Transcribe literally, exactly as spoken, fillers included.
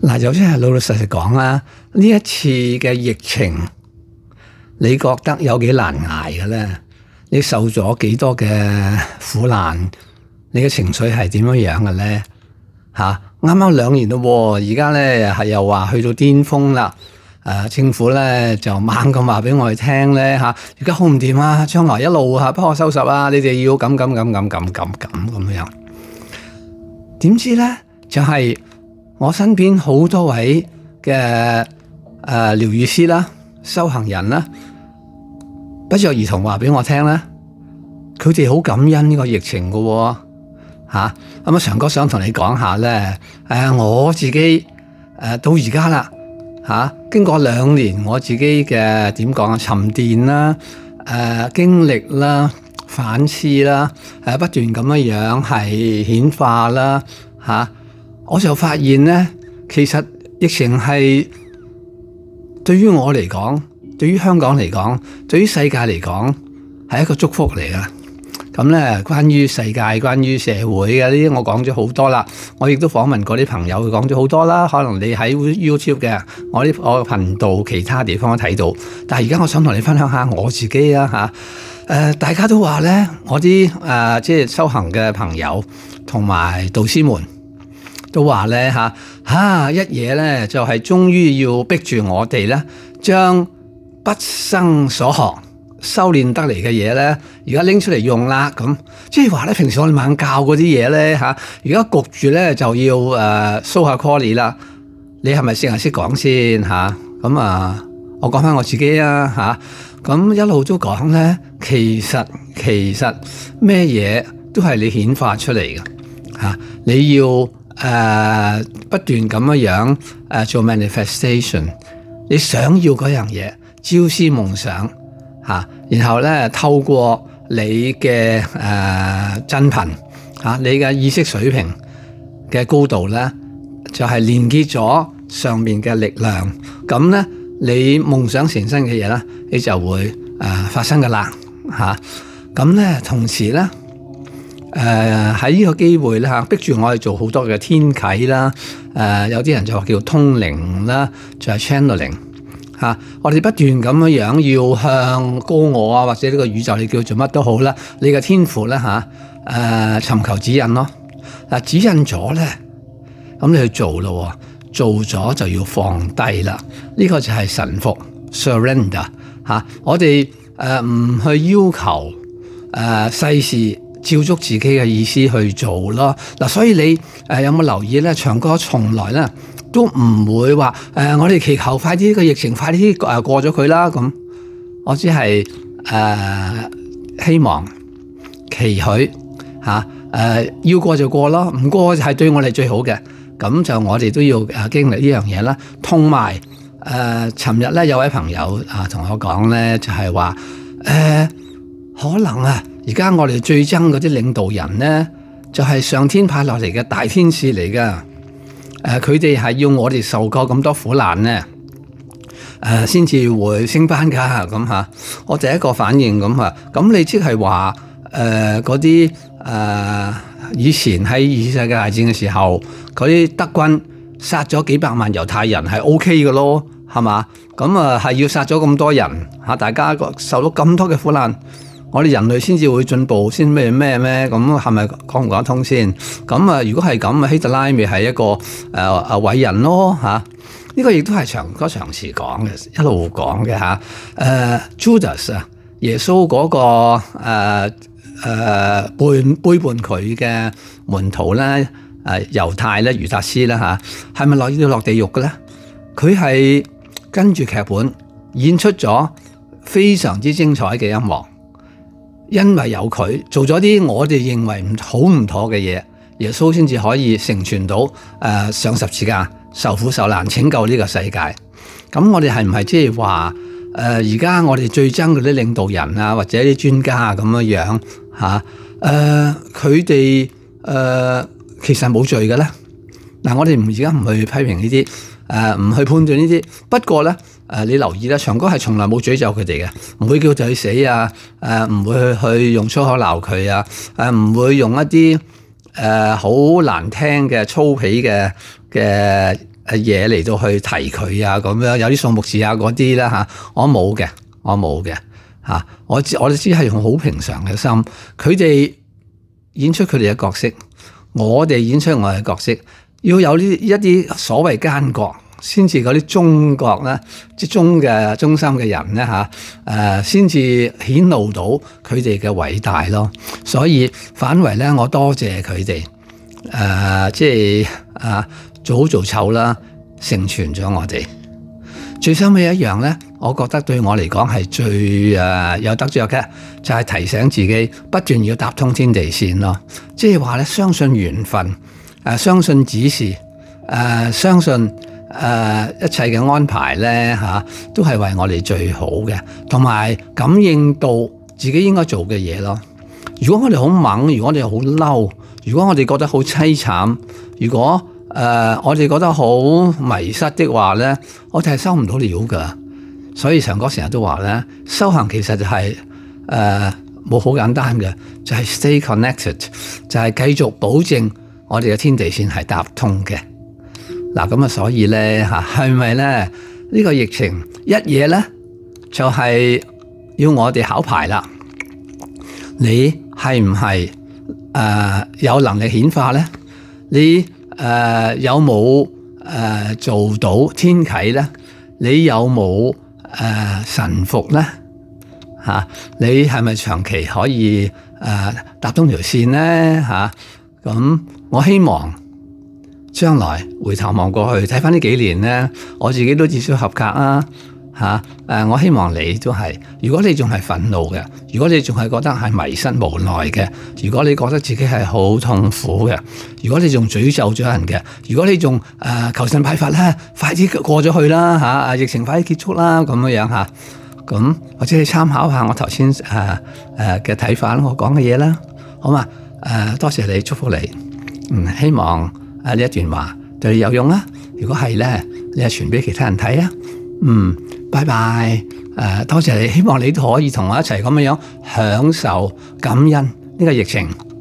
嗱，就真係老老實實講啦，呢一次嘅疫情，你覺得有幾難捱嘅咧？你受咗幾多嘅苦難？你嘅情緒係點樣樣嘅咧？嚇，啱啱兩年咯，而家咧係又話去到巔峰啦。誒、呃，政府咧就猛咁話俾我哋聽咧嚇，而家好唔掂啊！將來一路嚇不可收拾啊！你哋要咁咁咁咁咁咁咁咁樣。點知咧就係、是、我身邊好多位嘅誒療癒師啦、修行人啦，不約而同話俾我聽咧，佢哋好感恩呢個疫情㗎喎嚇。咁啊，常哥想同你講下咧，誒我自己誒到而家啦嚇，經過兩年我自己嘅點講啊，沉澱啦、誒經歷啦、反思啦，誒不斷咁樣樣係顯化啦嚇，我就發現咧，其實疫情係對於我嚟講，對於香港嚟講，對於世界嚟講係一個祝福嚟㗎。咁咧，關於世界、關於社會嘅呢啲，我講咗好多啦。我亦都訪問過啲朋友，講咗好多啦。可能你喺 YouTube 嘅，我啲我嘅頻道其他地方都睇到。但係而家我想同你分享下我自己啊嚇。誒、呃，大家都話咧，我啲誒、呃、即係修行嘅朋友同埋導師們都話咧嚇嚇一嘢咧，就係、是、終於要逼住我哋咧，將畢生所學修煉得嚟嘅嘢咧，而家拎出嚟用啦，咁即係話咧，平時我哋猛教嗰啲嘢咧嚇，而家焗住咧就要誒 show 下 call 啦。你係咪識係識講先嚇？咁啊，我講翻我自己啊嚇。咁一路都講咧，其實其實咩嘢都係你顯化出嚟嘅嚇。你要誒、呃、不斷咁樣樣誒做 manifestation，你想要嗰樣嘢，朝思夢想。嚇，然後咧透過你嘅誒、呃、真頻嚇，你嘅意識水平嘅高度咧，就係、是、連結咗上面嘅力量。咁咧，你夢想成真嘅嘢咧，你就會誒、呃、發生㗎啦嚇。咁咧，同時咧，誒喺呢個機會咧嚇，逼住我哋做好多嘅天啟啦。誒、呃、有啲人就話叫通靈啦，就係、是、channeling。嚇！我哋不斷咁樣樣要向高我啊，或者呢個宇宙你叫做乜都好啦，你嘅天賦咧嚇誒尋求指引咯。嗱，指引咗咧，咁你去做咯，做咗就要放低啦。呢、這個就係臣服 surrender 嚇。我哋誒唔去要求誒世事照足自己嘅意思去做咯。嗱，所以你誒有冇留意咧？長哥從來咧都唔會話誒、呃，我哋祈求快啲呢個疫情快啲誒過咗佢啦。咁我只係誒、呃、希望期許嚇誒要過就過咯，唔過就係對我哋最好嘅。咁就我哋都要誒經歷呢樣嘢啦。同埋誒，尋日咧有位朋友啊同我講咧，就係話誒可能啊，而家我哋最憎嗰啲領導人咧，就係、是、上天派落嚟嘅大天使嚟噶。誒佢哋係要我哋受過咁多苦難咧，誒先至會升班㗎咁嚇。我第一個反應咁嚇，咁你即係話誒嗰啲誒以前喺二次世界大戰嘅時候，嗰啲德軍殺咗幾百萬猶太人係 O K 嘅咯，係嘛？咁啊係要殺咗咁多人嚇，大家受到咁多嘅苦難。我哋人類先至會進步，先咩咩咩咁，係咪講唔講得通先？咁啊，如果係咁啊，希特拉咪係一個誒誒偉人咯嚇。呢、這個亦都係長哥長時講嘅，一路講嘅嚇。誒 Judas 啊，耶穌嗰、那個誒誒、呃呃、背背叛佢嘅門徒咧，誒、呃、猶太咧，猶達斯啦嚇，係咪落要落地獄嘅咧？佢係跟住劇本演出咗非常之精彩嘅一幕。因為有佢做咗啲我哋認為唔好唔妥嘅嘢，耶穌先至可以成全到誒、呃、上十字架受苦受難拯救呢個世界。咁我哋係唔係即係話誒而家我哋最憎嗰啲領導人啊或者啲專家啊咁樣樣嚇誒佢哋誒其實冇罪嘅咧？嗱，我哋唔而家唔去批評呢啲誒唔去判斷呢啲，不過咧。誒、呃，你留意啦，長哥係從來冇詛咒佢哋嘅，唔會叫佢去死啊，誒、呃，唔會去去用粗口鬧佢啊，誒、呃，唔會用一啲誒好難聽嘅粗鄙嘅嘅嘢嚟到去提佢啊，咁樣有啲數目字啊嗰啲啦嚇，我冇嘅，我冇嘅嚇，我只我哋只係用好平常嘅心，佢哋演出佢哋嘅角色，我哋演出我哋嘅角色，要有呢一啲所謂奸角，先至嗰啲忠角咧，即係忠嘅忠心嘅人咧嚇，誒先至顯露到佢哋嘅偉大咯。所以反為咧，我多謝佢哋誒，即係啊做好做醜啦，成全咗我哋。最收尾一樣咧，我覺得對我嚟講係最誒有得着嘅，就係提醒自己不斷要搭通天地線咯。即係話咧，相信緣分，誒相信指示，誒相信誒一切嘅安排咧嚇，都係為我哋最好嘅，同埋感應到自己應該做嘅嘢咯。如果我哋好猛，如果我哋好嬲，如果我哋覺得好凄慘，如果誒、呃，我哋覺得好迷失的話咧，我哋係收唔到料噶。所以長哥成日都話咧，修行其實就係誒冇好簡單嘅，就係、是、stay connected，就係繼續保證我哋嘅天地線係搭通嘅。嗱咁啊，所以咧嚇係咪咧呢、呢個疫情一嘢咧就係、是、要我哋考牌啦？你係唔係誒有能力顯化咧？你誒、呃、有冇誒、呃、做到天啟咧？你有冇誒、呃、臣服咧？嚇、啊，你係咪長期可以誒、呃、搭通條線咧？嚇、啊，咁我希望將來回頭望過去睇翻呢幾年咧，我自己都至少合格啊！嚇！誒，我希望你都係。如果你仲係憤怒嘅，如果你仲係覺得係迷失無奈嘅，如果你覺得自己係好痛苦嘅，如果你仲詛咒咗人嘅，如果你仲誒、呃、求神拜佛咧，快啲過咗去啦嚇！啊，疫情快啲結束啦咁樣樣嚇。咁或者你參考下我頭先誒誒嘅睇法，我講嘅嘢啦，好嘛？誒、呃，多謝你，祝福你。嗯，希望誒呢一段話對你有用啦。如果係咧，你係傳俾其他人睇啊。嗯，拜拜。誒、呃，多謝你，希望你都可以同我一齊咁樣樣享受感恩呢個疫情。